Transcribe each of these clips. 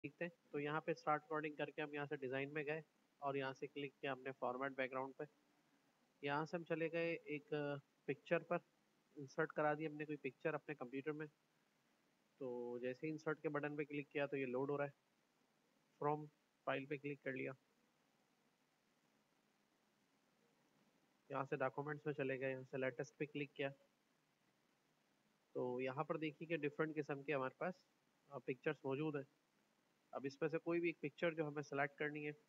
देखते हैं। तो यहाँ पे स्टार्ट कोडिंग करके हम यहाँ से डिज़ाइन में गए और यहाँ से क्लिक किया हमने फॉर्मेट बैकग्राउंड पे। यहाँ से हम चले गए एक पिक्चर पर, इंसर्ट करा दी हमने कोई पिक्चर अपने कंप्यूटर में। तो जैसे ही इंसर्ट के बटन पे क्लिक किया तो ये लोड हो रहा है। फ्रॉम फाइल पे क्लिक कर लिया, यहाँ से डॉक्यूमेंट्स में चले गए, यहाँ से लेटेस्ट पे क्लिक किया। तो यहाँ पर देखिए कि डिफरेंट किस्म के हमारे पास पिक्चर्स मौजूद हैं। अब इसमें से कोई भी एक पिक्चर जो हमें सेलेक्ट करनी है,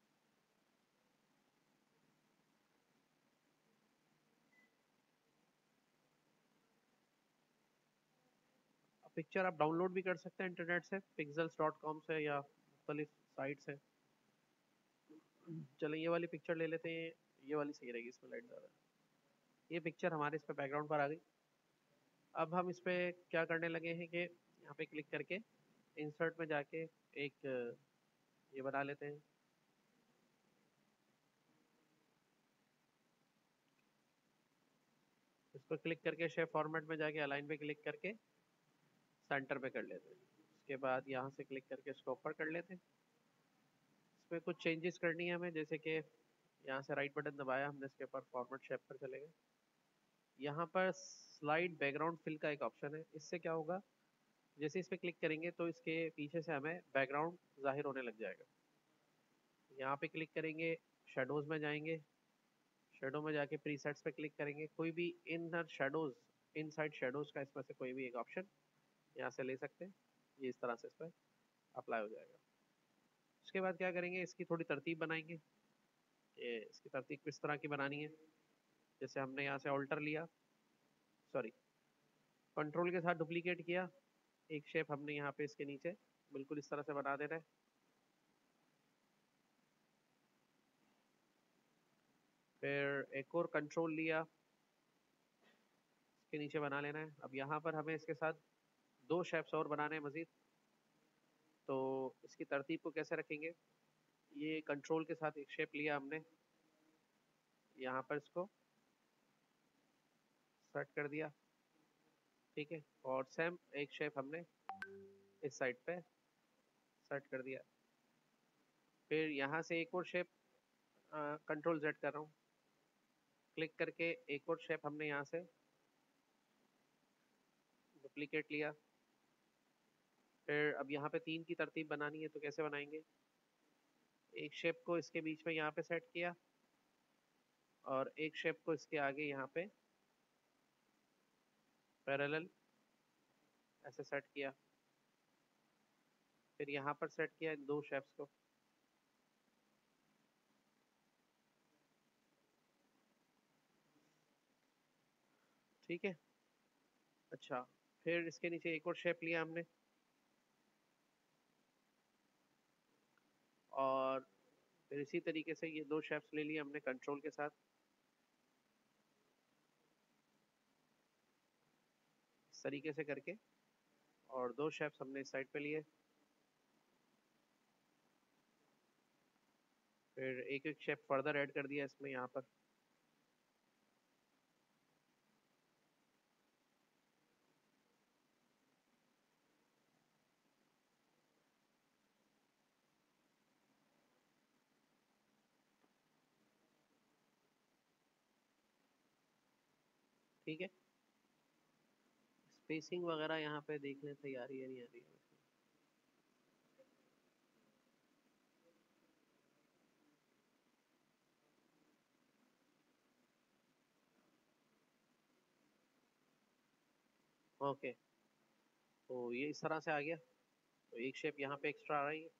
पिक्चर आप डाउनलोड भी कर सकते हैं इंटरनेट से, pixels.com से या मुख्तलिफ साइट से। चलो ये वाली पिक्चर ले लेते हैं, ये वाली सही रहेगी, इसमें लाइट ज़्यादा है। ये पिक्चर हमारे इस पे बैकग्राउंड पर आ गई। अब हम इस पे क्या करने लगे हैं कि यहाँ पे क्लिक करके इंसर्ट में जाके एक ये बना लेते हैं। इसको क्लिक करके शेप फॉर्मेट में जाके अलाइन पे क्लिक करके सेंटर पे कर लेते हैं। उसके बाद यहाँ से क्लिक करके इसको ऊपर कर लेते हैं। इसमें कुछ चेंजेस करनी है हमें, जैसे कि यहाँ से राइट बटन दबाया हमने, इसके ऊपर फॉर्मेट शेप पर चले गए। यहाँ पर स्लाइड बैकग्राउंड फिल का एक ऑप्शन है। इससे क्या होगा, जैसे इस पर क्लिक करेंगे तो इसके पीछे से हमें बैकग्राउंड जाहिर होने लग जाएगा। यहाँ पे क्लिक करेंगे, शेडोज में जाएंगे, शेडो में जाके प्रीसेट्स पे क्लिक करेंगे, कोई भी इनर शेडोज, इनसाइड शेडोज का इसमें से कोई भी एक ऑप्शन यहाँ से ले सकते हैं। ये इस तरह से इस पर अप्लाई हो जाएगा। उसके बाद क्या करेंगे, इसकी थोड़ी तरतीब बनाएंगे कि इसकी तरतीब किस तरह की बनानी है। जैसे हमने यहाँ से ऑल्टर लिया, सॉरी, कंट्रोल के साथ डुप्लीकेट किया, एक शेप हमने यहाँ पे इसके नीचे बिल्कुल इस तरह से बना देना है। फिर एक और कंट्रोल लिया, इसके नीचे बना लेना है। अब यहाँ पर हमें इसके साथ दो शेप्स और बनाने हैं मजीद। तो इसकी तरतीब को कैसे रखेंगे, ये कंट्रोल के साथ एक शेप लिया हमने, यहाँ पर इसको सेट कर दिया, ठीक है। और सेम एक शेप हमने इस साइड पे सेट कर दिया। फिर यहाँ से एक और शेप, कंट्रोल जेड कर रहा हूँ, क्लिक करके एक और शेप हमने यहाँ से डुप्लीकेट लिया। फिर अब यहाँ पे तीन की तरतीब बनानी है, तो कैसे बनाएंगे, एक शेप को इसके बीच में यहाँ पे सेट किया और एक शेप को इसके आगे यहाँ पे पैरेलल ऐसे सेट किया। फिर यहाँ पर सेट किया इन दो शेप्स को। ठीक है, अच्छा। फिर इसके नीचे एक और शेप लिया हमने, और फिर इसी तरीके से ये दो शेप्स ले लिए हमने कंट्रोल के साथ, इस तरीके से करके, और दो शेप्स हमने इस साइड पे लिए। फिर एक एक शेप फर्दर ऐड कर दिया इसमें यहाँ पर। ठीक है, स्पेसिंग वगैरह यहाँ पे देख लें सही आ रही है नहीं आ रही है। ओके, तो ये इस तरह से आ गया। तो एक शेप यहाँ पे एक्स्ट्रा आ रही है।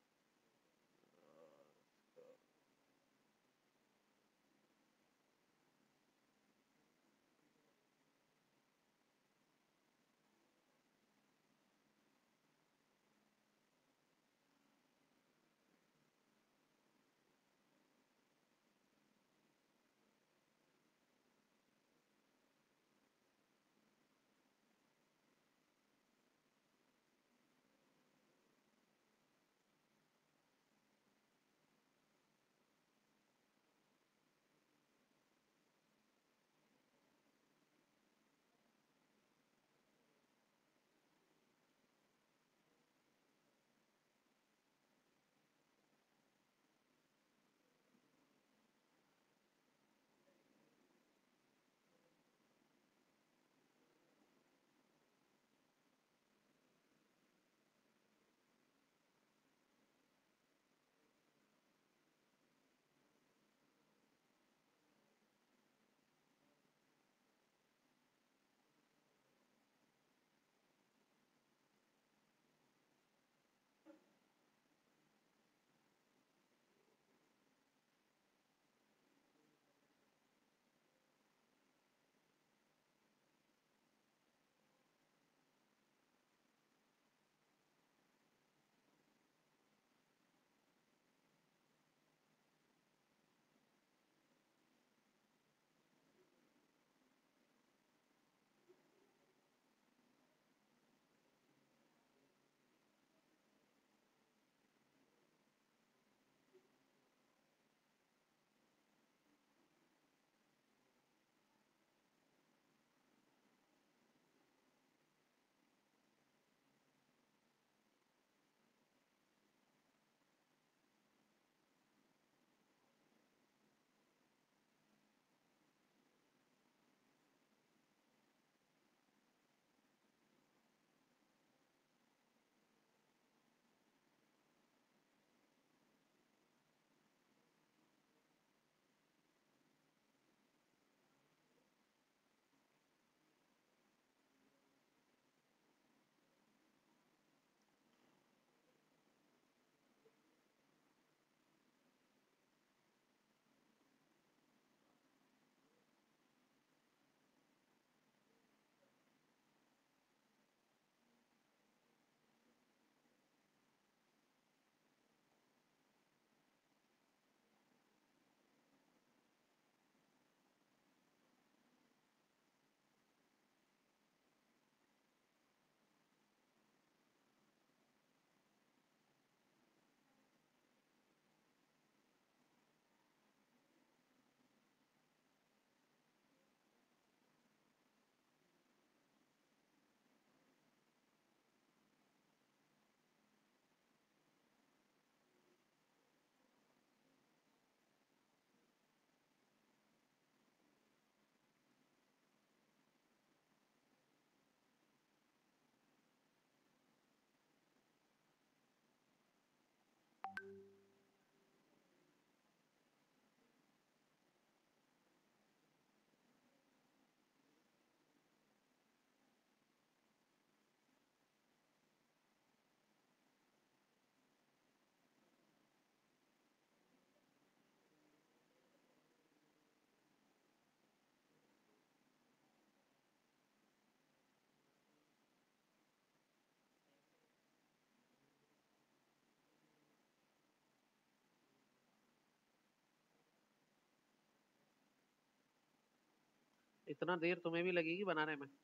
इतना देर तुम्हें भी लगेगी बनाने में?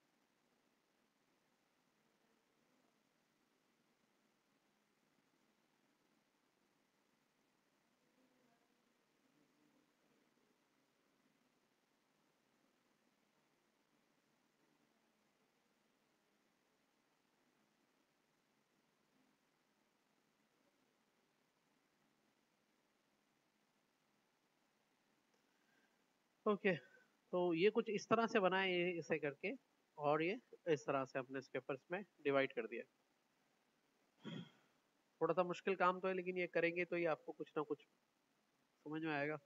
ओके, तो ये कुछ इस तरह से बना है, ये इसे करके, और ये इस तरह से अपने स्केपर्स में डिवाइड कर दिया। थोड़ा सा मुश्किल काम तो है, लेकिन ये करेंगे तो ये आपको कुछ ना कुछ समझ में आएगा।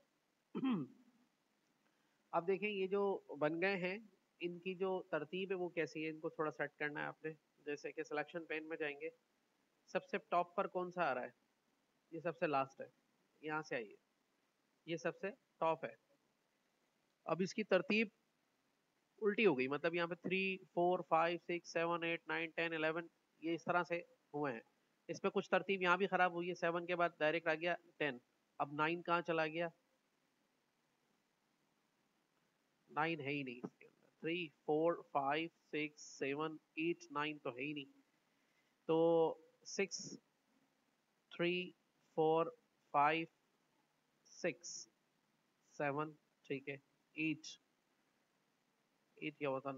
अब देखें ये जो बन गए हैं, इनकी जो तरतीब है वो कैसी है, इनको थोड़ा सेट करना है आपने। जैसे कि सिलेक्शन पेन में जाएंगे, सबसे टॉप पर कौन सा आ रहा है? ये सबसे लास्ट है, यहाँ से आइए, ये सबसे टॉप है। अब इसकी तरतीब उल्टी हो गई, मतलब यहाँ पे 3 4 5 6 7 8 9 10 11, ये इस तरह से हुए हैं। इसमें कुछ तरतीब यहाँ भी खराब हुई है, 7 के बाद डायरेक्ट आ गया 10। अब 9 कहाँ चला गया? 9 है ही नहीं इसके अंदर। 3 4 5 6 7 8 9 तो है ही नहीं। तो 6 3 4 5 6 7, ठीक है। 8, 8 क्या होता?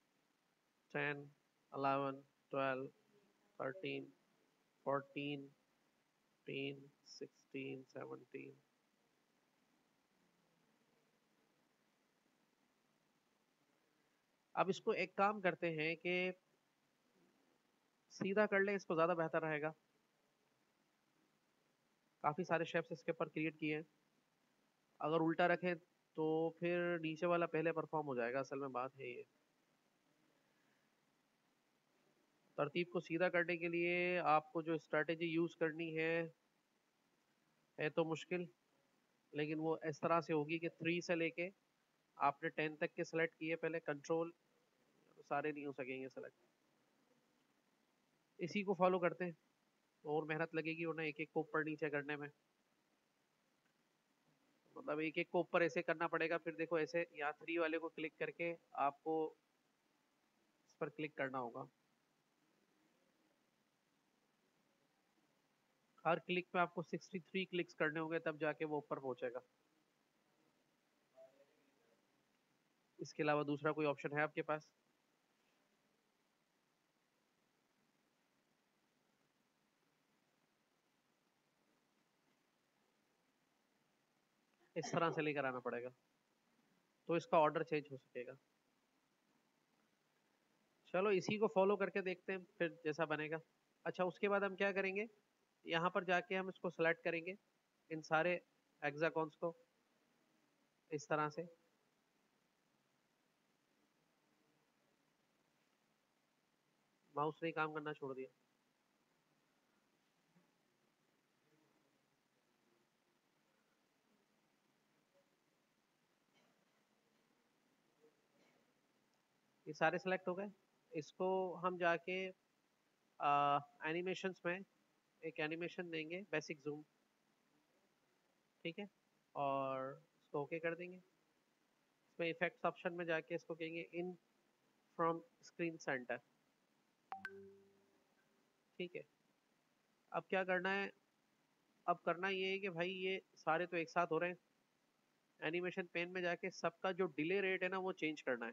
9 10 11 12 13 14 15 16 17। अब इसको एक काम करते हैं कि सीधा कर लें, इसको ज़्यादा बेहतर रहेगा। काफ़ी सारे शेप्स इसके ऊपर क्रिएट किए हैं। अगर उल्टा रखें तो फिर नीचे वाला पहले परफॉर्म हो जाएगा, असल में बात है ये। तरतीब को सीधा करने के लिए आपको जो स्ट्रैटेजी यूज़ करनी है तो मुश्किल, लेकिन वो इस तरह से होगी कि 3 से लेके आपने 10 तक के सेलेक्ट किए पहले, कंट्रोल, सारे नहीं हो सकेंगे सेलेक्ट। इसी को फॉलो करते हैं, और मेहनत लगेगी वरना एक एक को ऊपर नीचे करने में। मतलब एक एक को ऊपर ऐसे करना पड़ेगा, फिर देखो ऐसे यहाँ 3 वाले को क्लिक करके आपको इस पर क्लिक करना होगा। हर क्लिक पे आपको 63 क्लिक्स करने होंगे, तब जाके वो ऊपर पहुंचेगा। इसके अलावा दूसरा कोई ऑप्शन है आपके पास? इस तरह से लेकर आना पड़ेगा, तो इसका ऑर्डर चेंज हो सकेगा। चलो इसी को फॉलो करके देखते हैं फिर जैसा बनेगा। अच्छा, उसके बाद हम क्या करेंगे, यहाँ पर जाके हम इसको सेलेक्ट करेंगे, इन सारे हेक्सागोन्स को इस तरह से। माउस ने काम करना छोड़ दिया। ये सारे सेलेक्ट हो गए। इसको हम जाके एनिमेशंस में एक एनिमेशन देंगे, बेसिक जूम, ठीक है, और इसको ओके कर देंगे। इसमें इफेक्ट्स ऑप्शन में जाके इसको कहेंगे इन फ्रॉम स्क्रीन सेंटर, ठीक है। अब क्या करना है? अब करना ये है कि भाई ये सारे तो एक साथ हो रहे हैं, एनिमेशन पेन में जाके सबका जो डिले रेट है ना वो चेंज करना है।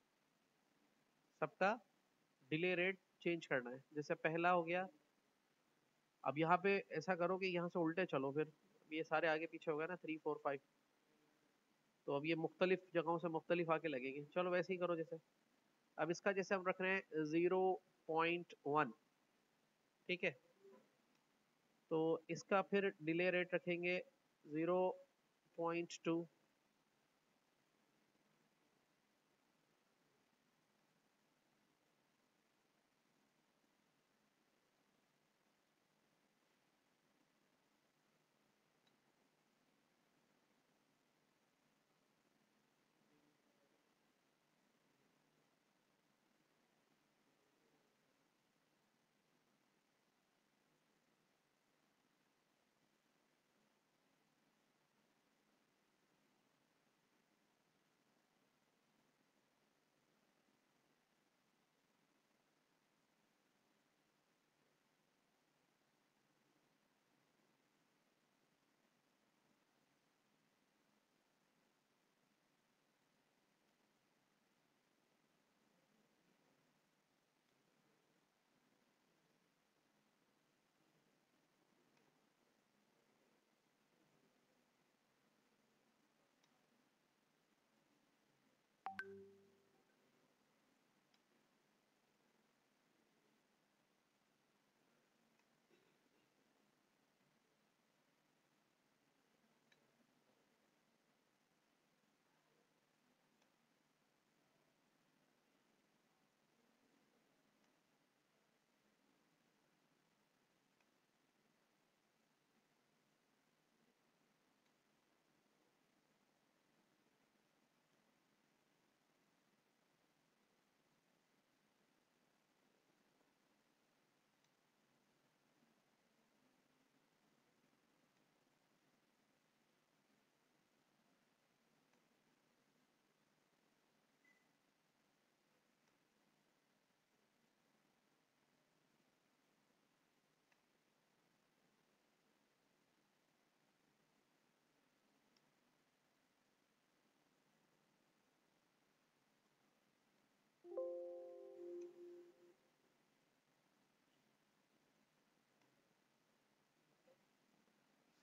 सबका डिले रेट चेंज करना है। जैसे पहला हो गया, अब यहाँ पे ऐसा करो कि यहाँ से उल्टे चलो, फिर ये सारे आगे पीछे हो गए ना, 3 4 5, तो अब ये मुख्तलिफ जगहों से मुख्तलिफ आके लगेंगे। चलो वैसे ही करो जैसे। अब इसका जैसे हम रख रहे हैं 0.1, ठीक है, तो इसका फिर डिले रेट रखेंगे 0.2।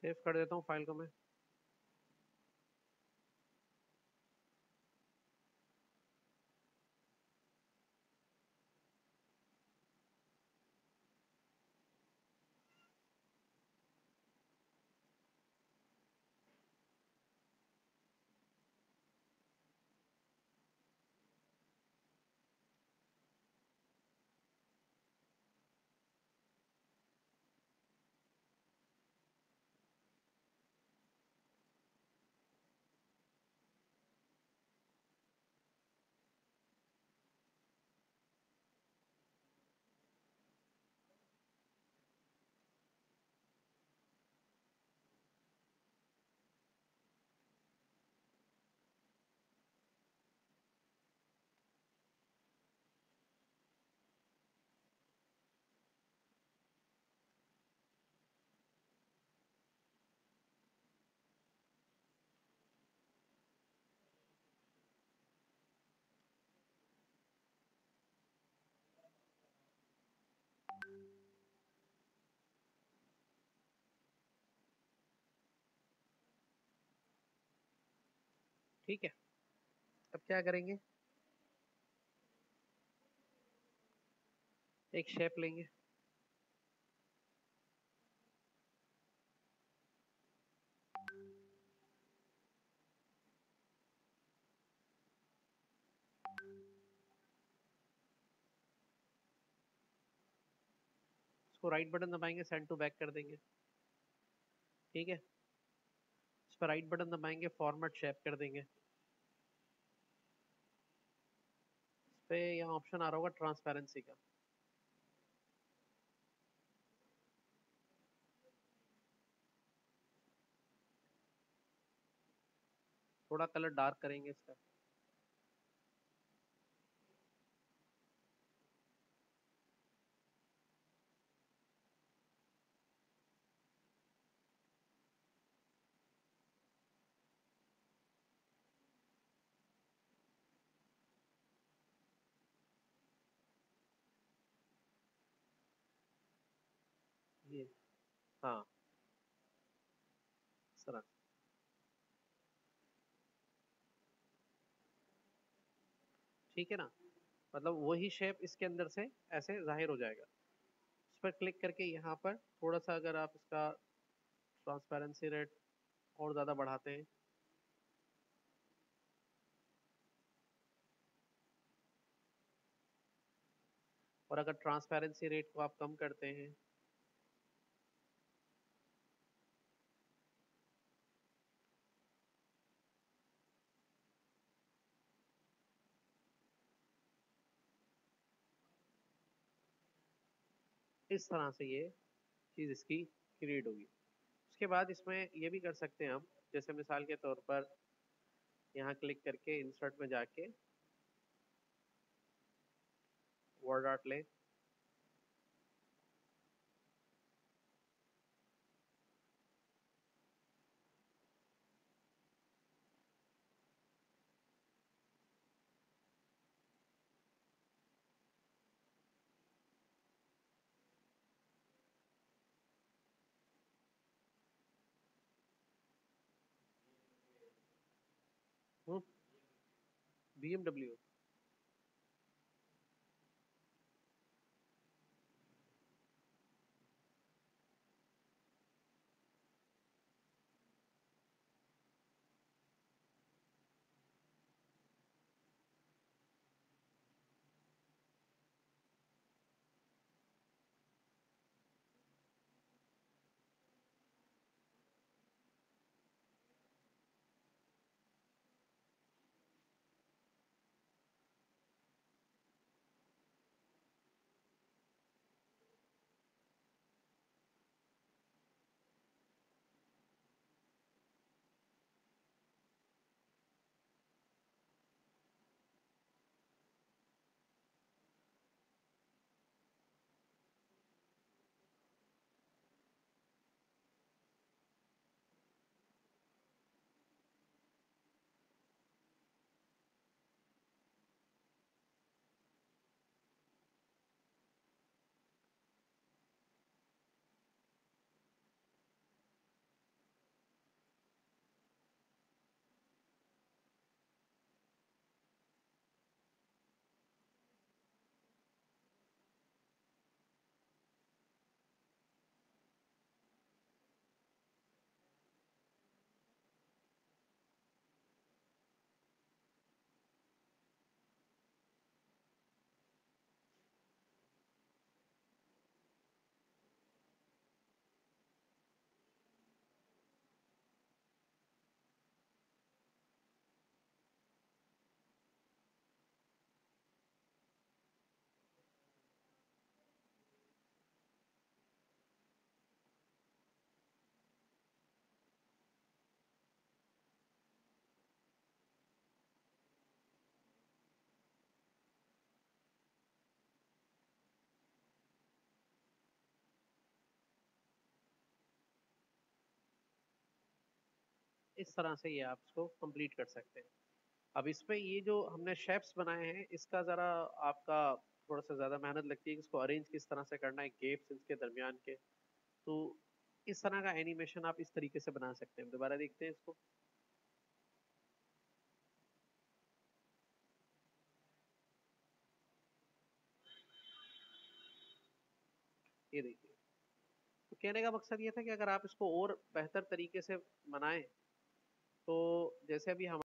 सेव कर देता हूँ फाइल को मैं। ठीक है, अब क्या करेंगे, एक शेप लेंगे। इसको राइट बटन दबाएंगे, सेंड टू बैक कर देंगे। ठीक है, इस पर राइट बटन दबाएंगे, फॉर्मेट शेप कर देंगे। इस पे यहाँ ऑप्शन आ रहा होगा ट्रांसपेरेंसी का, थोड़ा कलर डार्क करेंगे इसका। ये, हाँ सर, ठीक है ना, मतलब वही शेप इसके अंदर से ऐसे जाहिर हो जाएगा। इस पर क्लिक करके यहाँ पर थोड़ा सा अगर आप इसका ट्रांसपेरेंसी रेट और ज़्यादा बढ़ाते हैं, और अगर ट्रांसपेरेंसी रेट को आप कम करते हैं, इस तरह से ये चीज़ इसकी क्रिएट होगी। उसके बाद इसमें ये भी कर सकते हैं हम, जैसे मिसाल के तौर पर यहाँ क्लिक करके इंसर्ट में जाके वर्ड आर्ट लें, BMW। इस तरह से ये आप इसको कंप्लीट कर सकते हैं। अब इसमें ये जो हमने शेप्स बनाए हैं इसका ज़रा आपका थोड़ा सा ज़्यादा मेहनत लगती है कि इसको अरेंज किस तरह से करना है, गेप्स इसके दरमियान के। तो इस तरह का एनिमेशन आप इस तरीके से बना सकते हैं। दोबारा देखते हैं इसको। ये देखिए, तो कहने का मकसद ये था कि अगर आप इसको और बेहतर तरीके से बनाएं तो जैसे अभी हम